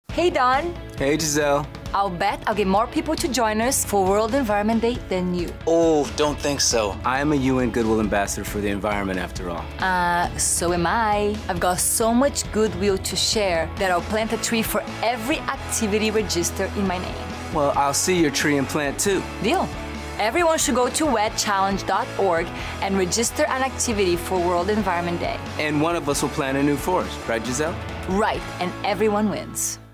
Hey, Don. Hey, Giselle. I'll bet I'll get more people to join us for World Environment Day than you. Oh, don't think so. I am a UN Goodwill Ambassador for the environment, after all. So am I. I've got so much goodwill to share that I'll plant a tree for every activity registered in my name. Well, I'll see your tree and plant too. Deal. Everyone should go to wedchallenge.org and register an activity for World Environment Day. And one of us will plant a new forest, right, Giselle? Right, and everyone wins.